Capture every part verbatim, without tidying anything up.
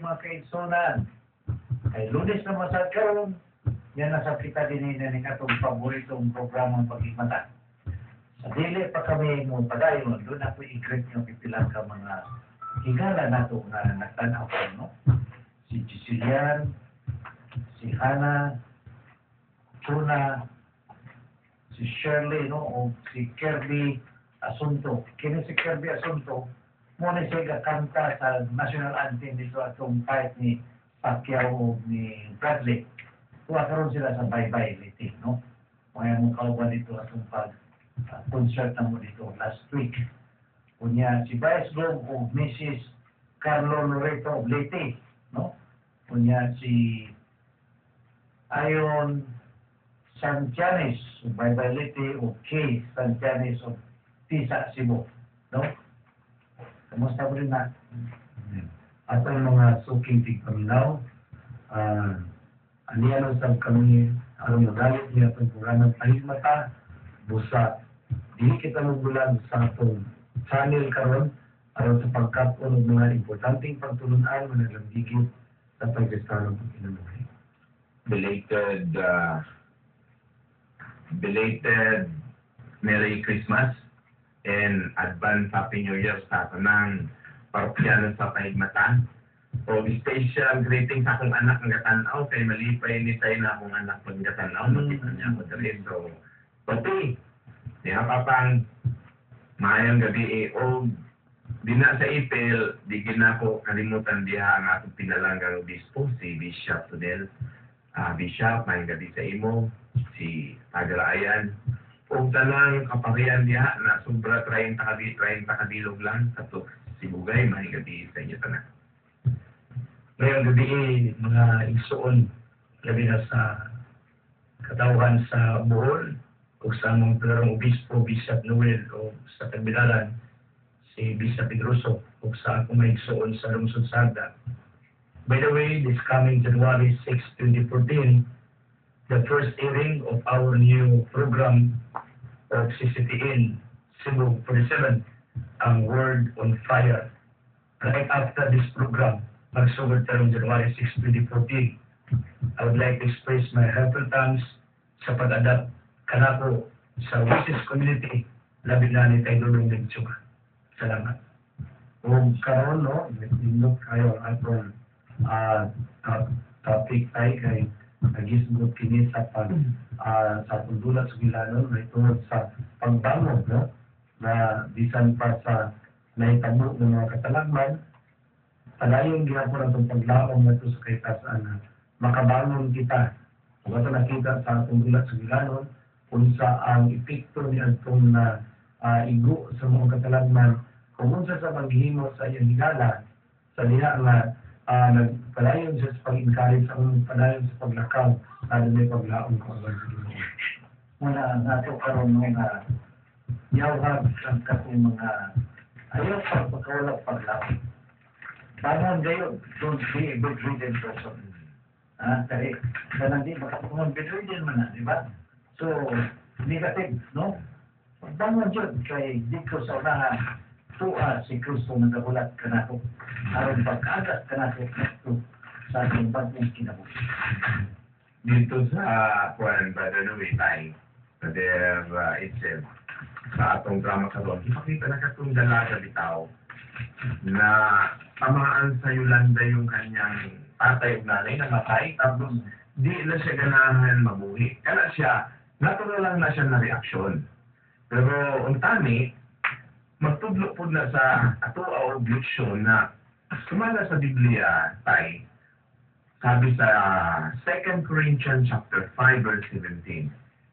mga kaigsunan. Kay Lunes na masad karon, yan nasa kita din na katong paboritong programang pag-himata. Sa dili pa kami mo padayon, doon ako i-greet nyo kipilang ka mga higala nato nga nagtanaw ko, no? Si Gisilian, si Hannah, Chuna, si Shirley, no? O si Kirby Asunto. Kini si Kirby Asunto, muna siya kakanta sa national anthem dito atong fight ni Pacquiao o ni Bradley. Tuwa karon sila sa bye-bye liti, no? Mga mong kauban dito atong pag uh, concert na mo dito last week. Kunya si Vice Globe o Missus Carlo Loreto Liti, no? Kunya si Ayon Santianes o bye-bye liti o K Santianes o Tisa Cebu, no? Kamusta po rin na? At ang mga suking tigpaminaw, uh, aniyan sa kami, alam mo galit niya itong programang Pahigmata, busa, di kita magbulan sa itong channel karon aron sa pagkatun ng mga importanteng pagtulunan na naglandigid sa pagkastarong pagkinabuhi. Belated, uh, belated Merry Christmas and advance Happy New Year sa tanang parokyanon sa Pahigmata. O special greeting sa akong anak ng katanaw kay malipay ni tayo na akong anak ng katanaw. Makita niya ako dali. So, pati, niya kapang mayang gabi eh, o di na sa ipil, di gina ko kalimutan diha ang atong pinalanggang obispo, si Bishop Tudel. Uh, Bishop, mayang gabi sa imo, si Tagalaayan. O tanang kaparian diha na sobra trayong takabilog lang, kato si Bugay, mayang gabi sa inyo tanan. Ngayong gabi, mga igsoon, labi na sa katawhan sa Bohol, o sa mga pelarong obispo, Bishop Noel, o sa Tagbilaran, si Bishop Pedroso, o sa akong mga igsoon sa Lungsod Sagda. By the way, this coming January sixth, twenty fourteen, the first airing of our new program of C C T N, Cebu forty-seven, ang Word on Fire. Right after this program, magsugod tarong January sixth, twenty fourteen, I would like to express my heartfelt thanks sa pag-adapt kanako sa Wishes community, labi na ni tayo dulong ng Tsuga. Salamat. O karon, no, nindot kayo atong uh, topic tayo kay nagisgot kini sa pag uh, sa pagdulat sa Gilanon na tungod sa pagbangon, no, na bisan pa sa naitabo ng mga katalagman, padayon gihapon ang paglaom nato sa kahitasan na makabangon kita. Kung ito nakita sa atong dulat sa Gilanon, unsa ang epekto ni atong na uh, igo sa mga katalagman, kung unsa sa paghimo sa iyang higala, sa diha nga uh, nagpadayon siya sa pag-encourage sa unong padayon sa paglakaw, lalo may paglaom ko agad sa Ginoo. Muna nato karon nga yawhag ang katong mga ayaw pa pagkawala paglaom. Tangan gayon, don't be a bedridden person. Ah, kaya tanang di makapungan bedridden man na, di ba? So, negative, no? Pagbangon dyan kay dito sa unahan, tuwa si Kristo nagabulat ka na ko. Aron pagkagat ka na ko sa ating bagong kinabuhi. Dito sa Juan Brother Louis tayo, Brother uh, Itzel, sa atong drama karon, ipakita na katong dalaga bitaw na tamaan sa Yolanda yung kanyang tatay o nanay na matay, tapos di na siya ganahan mabuhi. Kaya siya, natural lang na siya na reaksyon. Pero untani, magtudlo po na sa ato a oblisyon na sumala sa Biblia tay, sabi sa Second Corinthians chapter five verse seventeen,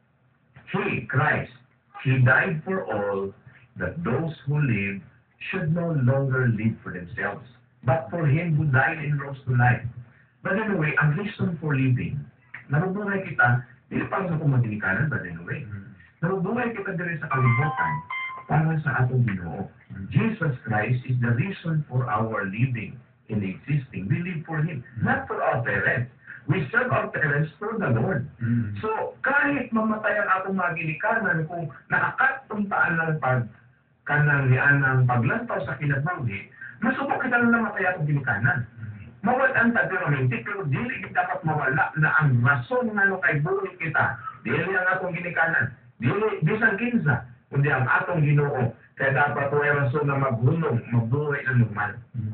He, Christ, He died for all, that those who live should no longer live for themselves, but for Him who died and rose to life. But anyway, ang reason for living, nabubuhay kita, hindi para sa pumadilikanan, but anyway, nabubuhay kita din sa kalibutan para sa atong Ginoo. Jesus Christ is the reason for our living and existing. We live for Him, not for our parents. We serve our parents for the Lord. Mm-hmm. So, kahit mamatay ang atong mga ginikanan, kung nakakatungtaan ng pag kanang nian ng paglantaw sa kinabuhi, masubok kita na namatay atong ginikanan. mawalan ta pero minti pero dili gid dapat mawala na ang rason nga no kay buhi kita. Dili ang atong ginikanan. Dili bisan kinsa kundi ang atong Ginoo. Kaya dapat way rason na maghunong, magbuhay na normal.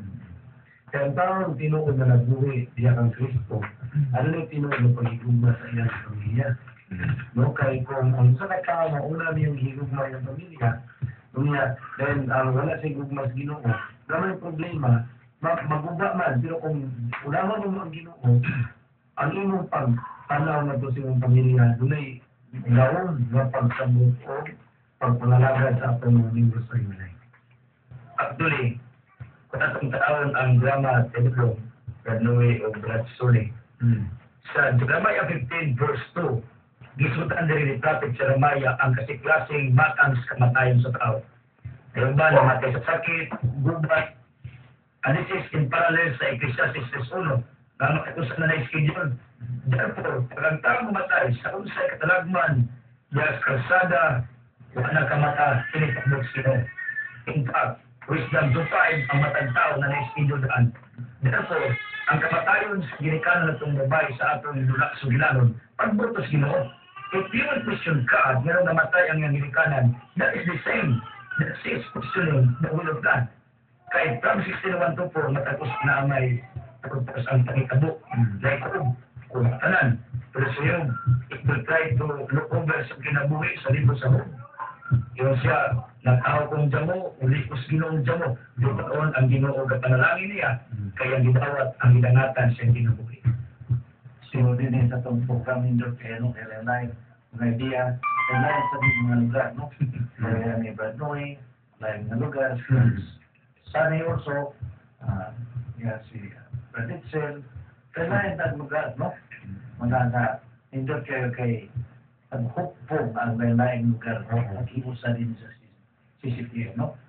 Kaya ang taong tinuod na nagbuhi diya kang Kristo, ano na tinuod na paghigugma sa iyang pamilya? No, kay kung ang sa katao mauna niyang higugma ng pamilya, niya, then ang wala sa higugma sa Ginoo, na may problema, mag maguba man, pero kung unahan mo ang Ginoo, ang imong pagtanaw na to sa imong pamilya, dunay laon na pagsabot o pagpangalaga sa atong mga membro sa imong. Actually, kung atong taon ang drama Pedro, Radnoy o Brad Soli, Hmm. sa Jeremiah fifteen verse two, gisutan diri ni Prophet Jeremiah ang kasiklaseng matang sa kamatayon sa tao. Ngayon ba, namatay sa sakit, gubat, and this is in parallel sa Ecclesiastes one, na makatusan na na-schedule. Therefore, pag ang tao mamatay sa unsay katalagman, yas kalsada, wala na kamata, pinipagod sino. In fact, wisdom two five ang matang tao na na-schedule daan. Therefore, ang kamatayon sa ginikanan na itong babae sa atong dulak sugilanon, pagbutos Ginoo. If you will question God, meron namatay ang iyang ginikanan, that is the same. That is questioning the will of God. Kahit from sixteen one to four, matapos na may purpose ang pangitabo, like kung kumatanan. Pero sa iyo, it will try to look over sa kinabuhi sa libro sa home. Yung siya, nagtao kong damo, uli ko sa ginoong damo. Doon ang ginoo kapanalangin niya, kaya gidawat ang gidangatan sa kinabuhi. So, din din sa itong program ninyo kaya nung L L I, mga idea, L L I sa mga lugar, no? Kaya may Bradnoy, lain na lugar, Sunny also, uh, yeah, si Brad Itzel, kaya lain na lugar, no? Mga na, ninyo kayo kay ang hopeful ang lain lugar, no? Nag-iusa din sa C C T V, no?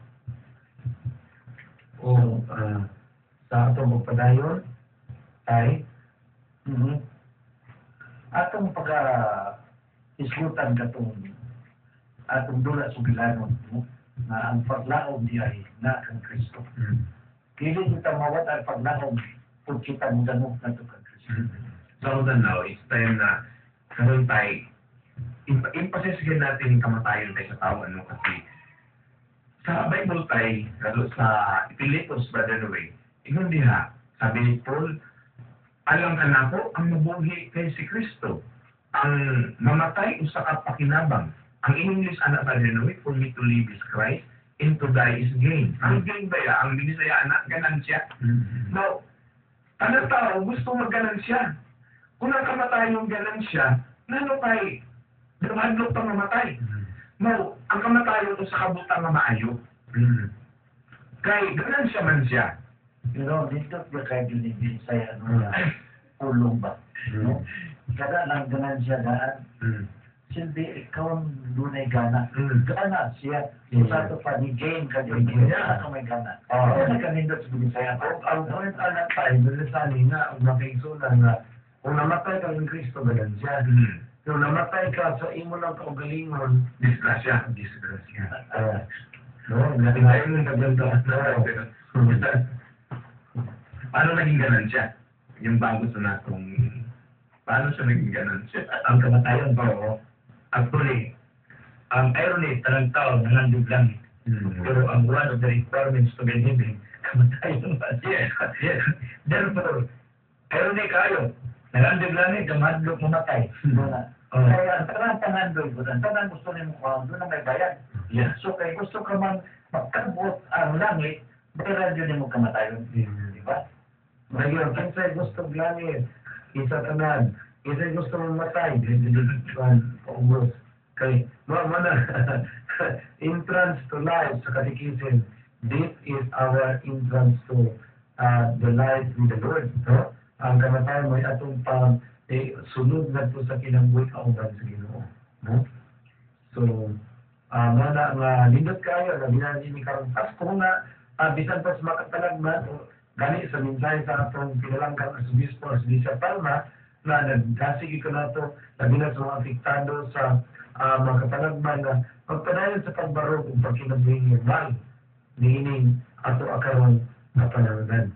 O, uh, sa atong pagpadayon, ay, Mm-hmm. Atong pagka-isgutan katong atong dula sugilanon no? Na ang paglaom diay na kang Kristo. Mm. Dili kita mawat ang paglaom kung kita mo ganun na to kang Kristo. So now, it's time na karoon tayo, imp- impasisigan natin yung kamatayon tayo sa tao, ano, kasi sa Bible tayo, kado sa Pilipos, Brother Noe, ingon diha, sabi ni Paul, alam ka na ko, ang mabuhi kay si Kristo, ang mamatay usa ka pakinabang. Ang English, anak Brother Noe, for me to live is Christ, and to die is gain. Ang gain ba ya? Ang binisaya, anak, ganansya. Mm-hmm. Now, ano tao, gusto mag-ganansya. Kung ang kamatay yung ganansya, nano kay, dumahadlok pang mamatay. No, ang kamatayon ko sa kabutang na maayo. Kay, ganansya man siya. You know, dito ba kayo dinibin sa ano na pulong ba? No? Kada lang ganan siya daan, silbi ikaw ang dunay gana. Gana siya. Mm. Sa ito pa, ni Jane ka din. Mm. Kaya ka may gana. Oo. Kaya na kanindot sa Binisaya. Ang ang point anak tayo, bilisani nga, ang makaigsunan nga, kung namatay ka ng Kristo, ganan siya. Kung namatay ka sa imo lang kaugalingon, disgrasya. Disgrasya. Uh, no, natin tayo ng kaganda. Paano naging ganan siya? Yung bago sa natong, paano siya naging ganan siya? Ang kamatayon ba? Oo. Actually, ang irony, talang tao nanandog lang. Mm. Pero ang one of the requirements to get heaven, kamatayon ba? Yes, yes. Therefore, irony kayo, nanandog lang eh, damadlok mamatay. Wala. Oh. Kaya ang tanang pangandoy ko, ang tanang gusto niyo mo doon na may bayad. Yeah. So kaya gusto ka man magkabot ang langit, bayaran yun mo kamatayon. Di ba? Ngayon, kinsay gusto ng langit, isa tanan, kinsay gusto mong matay, dito-dito, paubos. Kay, mga na, entrance to life sa katikism, this is our entrance to uh, the life with the Lord. No? Ang kamatayon mo ay atong pang eh, sunod na po sa kinambuhi kauban sa Ginoo. No? So, uh, mana nga nindot kayo, na binansin ni karong Pasko nga, uh, bisan pa sa makatalagman, gani sa minsay sa atong pinalanggang as Bispo, as Bishop Palma, na nagdasig ko na ito, labi na sa mga apektado sa uh, mga katalagman na magpadayon sa pagbarog kung pagkinabuhi normal, niining ato akaroon na pananagan.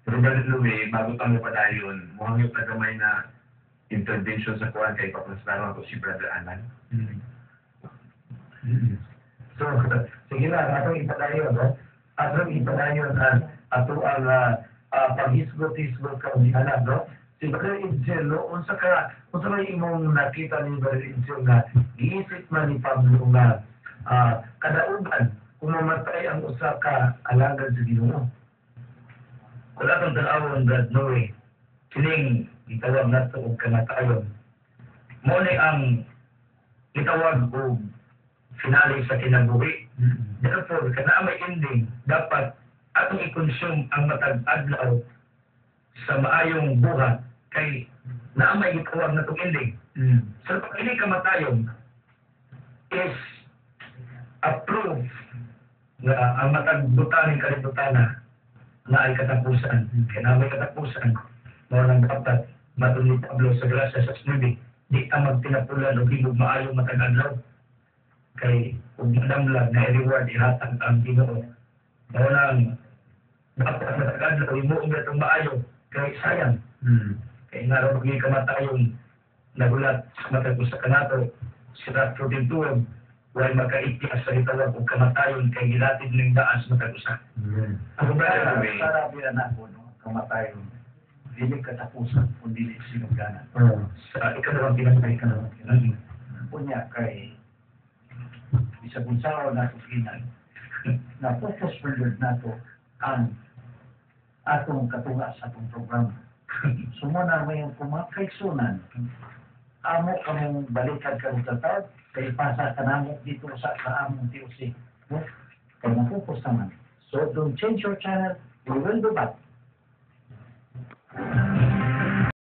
Pero Brother Louie, bago kami pa dayon, mukhang yung tagamay na intervention sa kuwan kay papastaron ako si Brother Alan. Mm. Mm. So, sige na, atong ipadayon, no? Atong ipadayon ang ato ang uh, uh, paghisgot-hisgot ka ni anak, no? Si Brother Edsel, no? Unsa ka, unsa may imong nakita ni Brother Edsel nga giisip man ni Pablo nga uh, kadaugan kung mamatay ang usa ka alagad sa Ginoo. Kung atong tanawon, Brad Noe, kining itawag na ito og kamatayon. Mo ni ang itawag og finale sa kinabuhi. Therefore, kana may ending, dapat atong i-consume ang matag adlaw sa maayong buhat kay naa may itawag na itong ending. Mm. So, pag ini kamatayon is a proof nga ang matag butaning kalibutana na ay katapusan. Kaya na may katapusan, mo nang dapat matun ni Pablo sa grasya sa Snubi, di ka magtinapulan o himog maayong matag-adlaw. Kay kung madamlag na i-reward, ihatag ang Ginoo. Mo nang dapat matag-adlaw, himuong na itong maayo, kay sayang. Mm. Kaya nga rin kamatayong nagulat sa matag-usa ka nato, sira fourteen twelve, huwag magkaitias sa itawag o kamatayon kay gilatid ng daan sa matag-usa. Mm. Ang Brother brother, Louie, Sarabi na ako, no? Kamatayon. Dili katapusan, kundi sinugdanan. Oh. sa ikalawang pinatay ka naman. Mm. Punya kay bisag unsaon nato kinay na focus forward nato ang atong katunga sa atong programa. Sumuna may kumakaigsunan amo kamong balikan ka sa tawag kay pasa ka namo dito sa sa among T O C. No? Kaya na-focus naman. So don't change your channel. We will be back.